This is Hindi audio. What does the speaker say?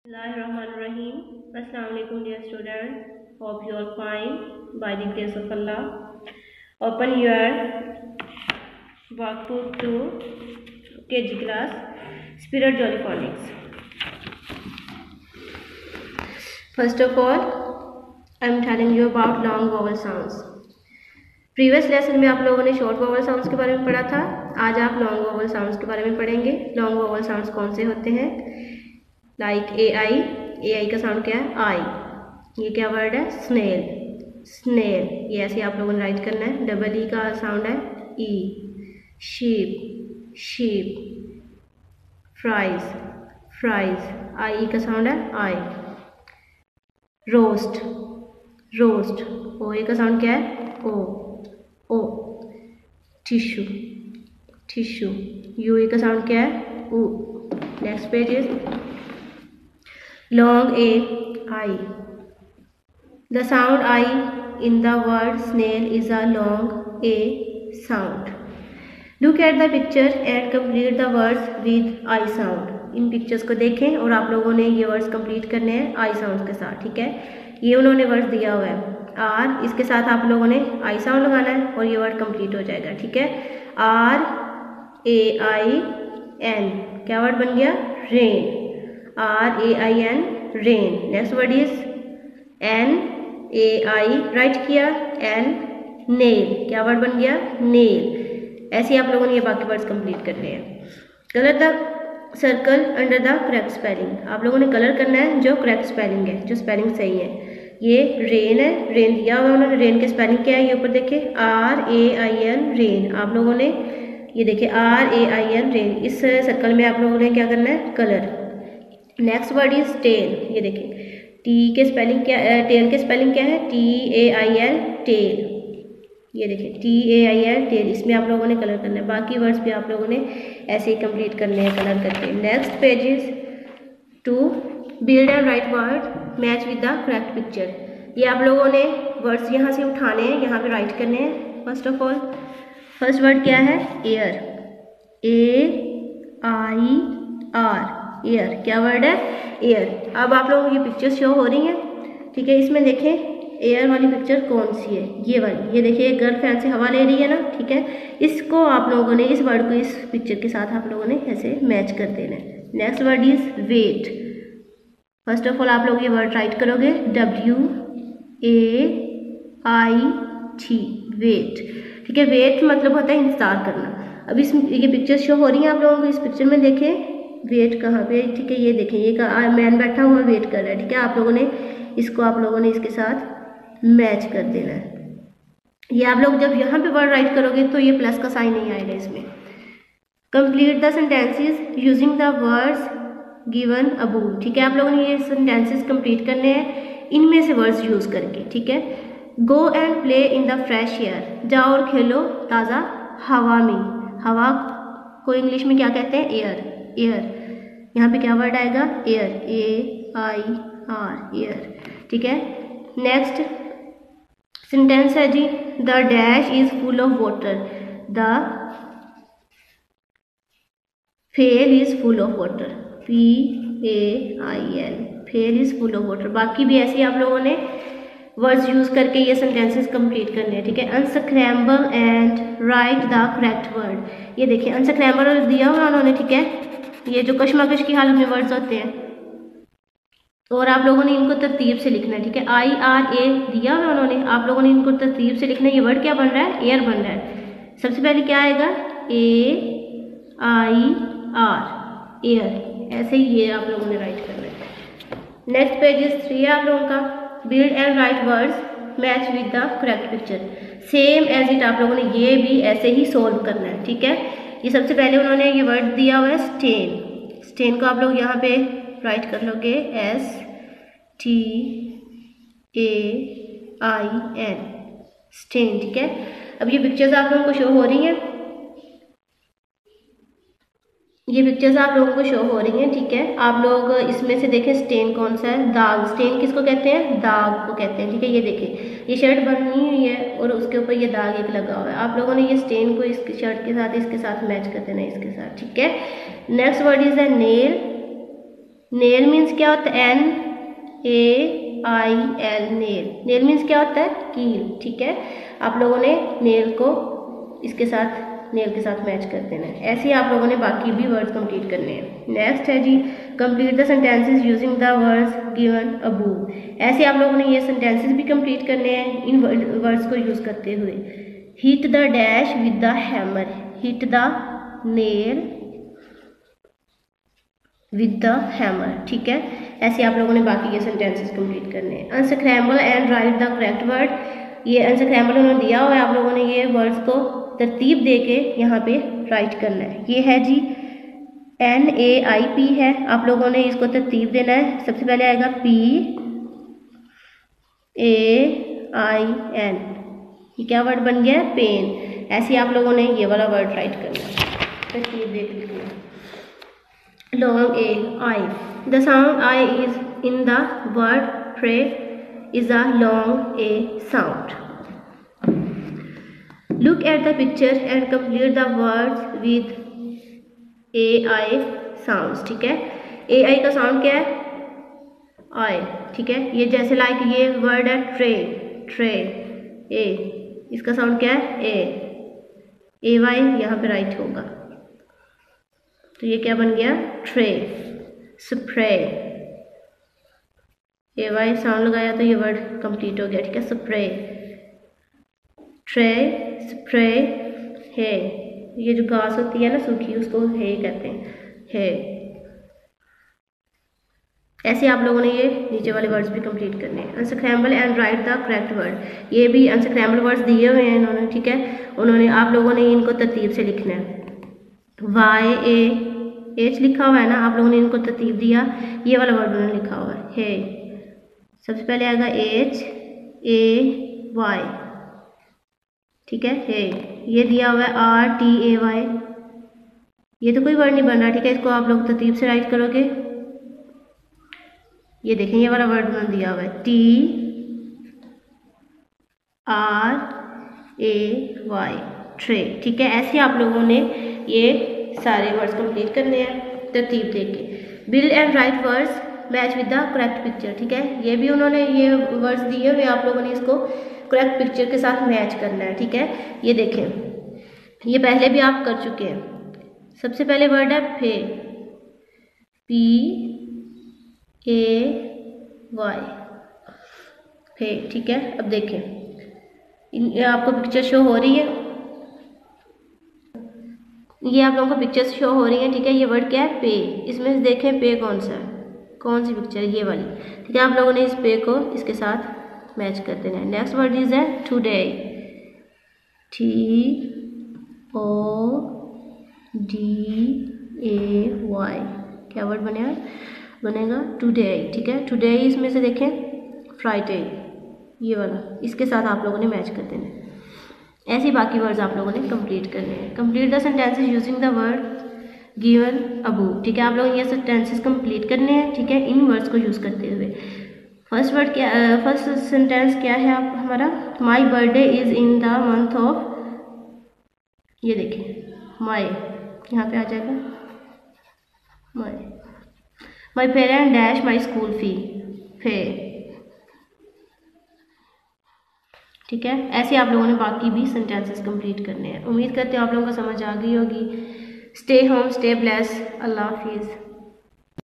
Bismillahirrahmanirrahim. Assalamu alaikum dear students. Hope you all fine by the grace of Allah. Open your workbook to KG class Spirit Jollyphonics. First of all, I am telling you about long vowel sounds. Previous lesson में आप लोगों ने शॉर्ट वोवल साउंड्स के बारे में पढ़ा था। आज आप लॉन्ग वोवल साउंड्स के बारे में पढ़ेंगे। लॉन्ग वोवल साउंड्स कौन से होते हैं? लाइक ए आई का साउंड क्या है? आई। ये क्या वर्ड है? स्नेल। स्नेल, ये ऐसे आप लोगों ने राइट करना है। डबल ई का साउंड है E. Sheep, sheep. Fries, fries. I का साउंड है आई। Roast, roast. ओ ए का साउंड क्या है? O, O. Tissue, tissue. U A का साउंड क्या है? ऊ। Next page is long A I. The sound I in the word snail is a long A sound. Look at the picture and complete the words with I sound. इन पिक्चर्स को देखें और आप लोगों ने ये वर्ड्स कंप्लीट करने हैं आई साउंड के साथ, ठीक है। ये उन्होंने वर्ड्स दिया हुआ है आर, इसके साथ आप लोगों ने आई साउंड लगाना है और ये वर्ड कंप्लीट हो जाएगा, ठीक है। आर ए आई एन, क्या वर्ड बन गया? Rain. R A I N, rain. Next word is N A I, write किया, एन नेल, क्या वर्ड बन गया? नेल। ऐसे आप लोगों ने ये बाकी वर्ड्स कंप्लीट करने हैं। Colour the circle under the correct spelling. आप लोगों ने कलर करना है जो करेक्ट स्पेलिंग है, जो स्पेलिंग सही है। ये रेन है, रेन दिया हुआ उन्होंने। रेन के स्पेलिंग क्या है? ये ऊपर देखे, R A I N, rain. आप लोगों ने ये देखे R A I N, rain. इस सर्कल में आप लोगों ने क्या करना है? Colour. Next word is tail. ये देखिए टी के स्पेलिंग क्या, टेल के स्पेलिंग क्या है? T A I L, tail. ये देखिए T A I L, tail. इसमें आप लोगों ने कलर करना है। बाकी वर्ड्स भी आप लोगों ने ऐसे ही कंप्लीट करने हैं कलर करके। Next page is to build and write word match with the correct picture. ये आप लोगों ने वर्ड्स यहाँ से उठाने हैं, यहाँ पे राइट करने हैं। First of all first word क्या है? Air. A I R, air. क्या वर्ड है? एयर। अब आप लोगों को ये पिक्चर्स शो हो रही हैं, ठीक है। इसमें देखें एयर वाली पिक्चर कौन सी है? ये वाली। ये देखिए गर्ल फैन से हवा ले रही है ना, ठीक है। इसको आप लोगों ने, इस वर्ड को इस पिक्चर के साथ आप लोगों ने ऐसे मैच कर देना है। Next word is wait. First of all आप लोग ये वर्ड राइट करोगे, W A I T, wait, ठीक है। वेट मतलब होता है इंतजार करना। अब इस ये पिक्चर शो हो रही है आप लोगों को। इस पिक्चर में देखें वेट कहाँ पे, ठीक है। ये देखें ये मैन बैठा हुआ वेट कर रहा है, ठीक है। आप लोगों ने इसको आप लोगों ने इसके साथ मैच कर देना है। ये आप लोग जब यहाँ पे वर्ड राइट करोगे तो ये प्लस का साइन नहीं आएगा इसमें। Complete the sentences using the words given above, ठीक है। आप लोगों ने ये सेंटेंसेस कंप्लीट करने हैं इनमें से वर्ड्स यूज करके, ठीक है। Go and play in the fresh air, जाओ और खेलो ताज़ा हवा में। हवा को इंग्लिश में क्या कहते हैं? एयर। एयर, यहाँ पे क्या वर्ड आएगा? Air, A I R, air, ठीक है। नेक्स्ट सेंटेंस है जी, the dash is full of water, the pail is full of water, P A I L, pail is full of water. बाकी भी ऐसे ही आप लोगों ने वर्ड्स यूज करके ये सेंटेंसेस कंप्लीट करने हैं, ठीक है। Unscramble and write the correct word. ये देखिए अनस्क्रैम्बल दिया हुआ उन्होंने, ठीक है। ये जो कशमकश की हालत में वर्ड्स होते हैं और आप लोगों ने इनको तरतीब से लिखना है, ठीक है। आई आर ए दिया हुआ उन्होंने, आप लोगों ने इनको तरतीब से लिखना है। ये वर्ड क्या बन रहा है? एयर बन रहा है। सबसे पहले क्या आएगा? A I R, air. ऐसे ही ये आप लोगों ने राइट करना है। नेक्स्ट पेज इज 3 है आप लोगों का। Build and write words match with the correct picture. Same as it आप लोगों ने ये भी ऐसे ही सोल्व करना है, ठीक है। ये सबसे पहले उन्होंने ये वर्ड दिया हुआ है स्टेन। स्टेन को आप लोग यहाँ पे राइट कर लोगे S T A I N, stain, ठीक है। अब ये पिक्चर्स आप लोगों को शो हो रही हैं, ये पिक्चर्स आप लोगों को शो हो रही हैं, ठीक है। आप लोग इसमें से देखें स्टेन कौन सा है? दाग। स्टेन किसको कहते हैं? दाग को कहते हैं, ठीक है। ये देखें ये शर्ट बनी हुई है और उसके ऊपर ये दाग एक लगा हुआ है। आप लोगों ने ये स्टेन को इसकी शर्ट के साथ इसके साथ मैच कर देना है, इसके साथ, ठीक है। Next word is the nail. Nail means क्या होता है? NAIL, nail. नेल मीन्स क्या होता है? कील। ठीक है, आप लोगों ने नेल को इसके साथ, नेल के साथ मैच कर देना है। ऐसे ही आप लोगों ने बाकी भी वर्ड्स कंप्लीट करने हैं। नेक्स्ट है जी, complete the sentences using the words given above. ऐसे आप लोगों ने ये सेंटेंसेस भी कंप्लीट करने हैं इन वर्ड्स को यूज करते हुए। Hit the dash with the hammer, hit the nail with the hammer. ठीक है, ऐसे आप लोगों ने बाकी ये सेंटेंसेस कंप्लीट करने हैं। Unscramble and write the correct word, ये अनस्क्रैम्बल उन्होंने दिया हुआ है, आप लोगों ने ये वर्ड्स को तरतीब दे के यहाँ पे राइट करना है। ये है जी NAIP है, आप लोगों ने इसको तरतीब देना है। सबसे पहले आएगा PAIN, ये क्या वर्ड बन गया है? पेन। ऐसे आप लोगों ने ये वाला वर्ड राइट करना है, तरतीब दे के लिखना है। Long A, I. The sound I is in the word pray is a long A sound. Look at the picture and complete the words with AI sounds. ठीक है, AI का साउंड क्या है? I. ठीक है, ये जैसे लाइक ये वर्ड है ट्रे, ट्रे, ए, इसका साउंड क्या है? AY यहाँ पे राइट होगा, तो ये क्या बन गया? ट्रे। स्प्रे, AY साउंड लगाया तो ये वर्ड कंप्लीट हो गया। ठीक है, स्प्रे, ट्रे, स्प्रे, है, ये जो घास होती है ना सूखी, उसको है कहते हैं, है। ऐसे आप लोगों ने ये नीचे वाले वर्ड्स भी कंप्लीट करने हैं। Unscramble and write the correct word, ये भी अनस्क्रैम्बल वर्ड्स दिए हुए हैं इन्होंने। ठीक है, उन्होंने, आप लोगों ने इनको तरतीब से लिखना है। YAH लिखा हुआ है ना, आप लोगों ने इनको तरतीब दिया, ये वाला वर्ड उन्होंने लिखा हुआ है। सबसे पहले आएगा HAY। ठीक है, ये दिया हुआ है RTAY, ये तो कोई वर्ड नहीं बन रहा। ठीक है, इसको आप लोग तरतीब से राइट करोगे। ये देखें, ये वाला वर्ड उन्होंने दिया हुआ है TRAY, ट्रे। ठीक है, ऐसे आप लोगों ने ये सारे वर्ड्स कंप्लीट करने हैं तरतीब देके। Build and write words match with the correct picture. ठीक है, ये भी उन्होंने ये वर्ड्स दिए हुए, आप लोगों ने इसको करेक्ट पिक्चर के साथ मैच करना है। ठीक है, ये देखें, ये पहले भी आप कर चुके हैं। सबसे पहले वर्ड है फे, PAY, फे। ठीक है, अब देखें, आपको पिक्चर शो हो रही है, ये आप लोगों को पिक्चर्स शो हो रही है। ठीक है, ये वर्ड क्या है? पे। इसमें से देखें पे कौन सा है, कौन सी पिक्चर है? ये वाली। ठीक है, आप लोगों ने इस पे को इसके साथ मैच कर देना है। नेक्स्ट वर्ड इज है टुडे, TODAY, क्या वर्ड बनेगा? टुडे। ठीक है, टुडे इसमें से देखें फ्राइडे, ये वाला, इसके साथ आप लोगों ने मैच कर देना है। ऐसे बाकी वर्ड्स आप लोगों ने कंप्लीट करने हैं। Complete the sentences using the word given above. ठीक है, आप लोगों ने ये सेंटेंसेस कंप्लीट करने हैं। ठीक है, इन वर्ड्स को यूज करते हुए। फर्स्ट वर्ड क्या, फर्स्ट सेंटेंस क्या है आप हमारा? My birthday is in the month of, ये देखिए माई, यहाँ पे आ जाएगा my parent dash my school fee, फे। ठीक है, ऐसे आप लोगों ने बाकी भी सेंटेंसेस कंप्लीट करने हैं। उम्मीद करते हैं आप लोगों को समझ आ गई होगी। Stay home, stay bless, Allah हाफिज़।